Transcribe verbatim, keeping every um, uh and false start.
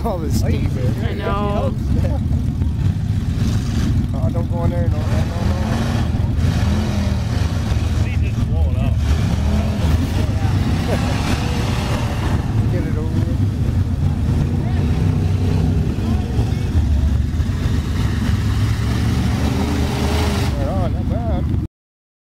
all this steam. I know. Oh, don't go in there. No, no, no, no.